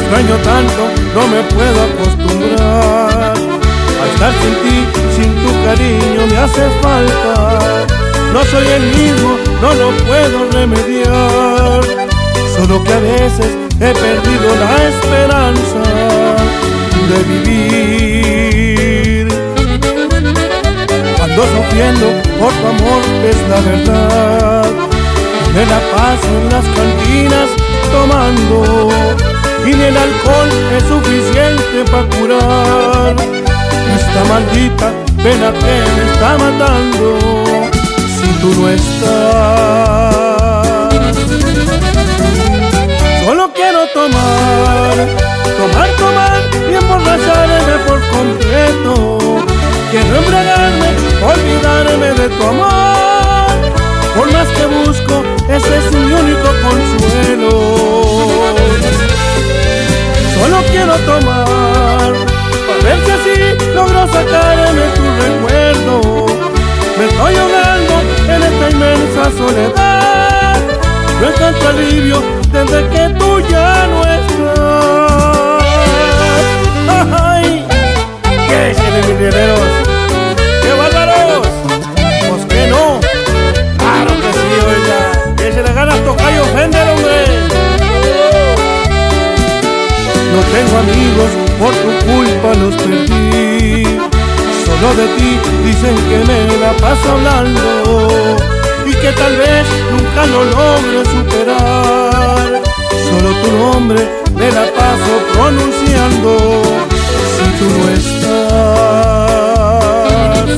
extraño tanto, no me puedo acostumbrar a estar sin ti, sin tu cariño me hace falta. No soy el mismo, no lo puedo remediar, solo que a veces he perdido la esperanza de vivir. Ando sufriendo por tu amor, es la verdad. Me la paso en las cantinas tomando, y ni el alcohol es suficiente para curar esta maldita pena que me está matando si tú no estás. Solo quiero tomar, tomar, tomar y emborracharme por completo. Quiero embriagarme, olvidarme de tu amor. Por más que busco, ese es mi único consuelo. Solo quiero tomar, para ver si así logro sacarme tu recuerdo. Me estoy ahogando en esta inmensa soledad. No encuentro alivio desde que tú ya no estás. ¡Ay! ¿Qué dicen mis guerreros? ¡Qué bárbaros! Pues que no. Claro que sí, oiga. Que se le gana tocayo Fender, hombre. No tengo amigos, por tu culpa los perdí. Solo de ti dicen que me la paso hablando, y que tal vez nunca lo logre superar. Solo tu nombre me la paso pronunciando si tú no estás.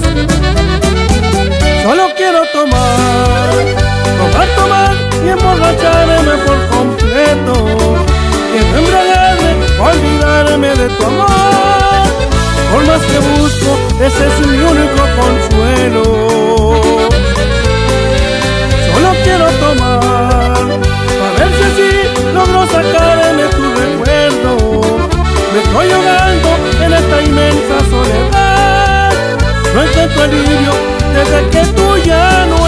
Solo quiero tomar, tomar, tomar y emborracharme por completo. Quiero embriagarme, olvidarme de tu amor. Por más que busco, ese es mi único consuelo. Solo quiero tomar, para ver si así logro sacarme tu recuerdo. Me estoy ahogando en esta inmensa soledad. No encuentro alivio desde que tú ya no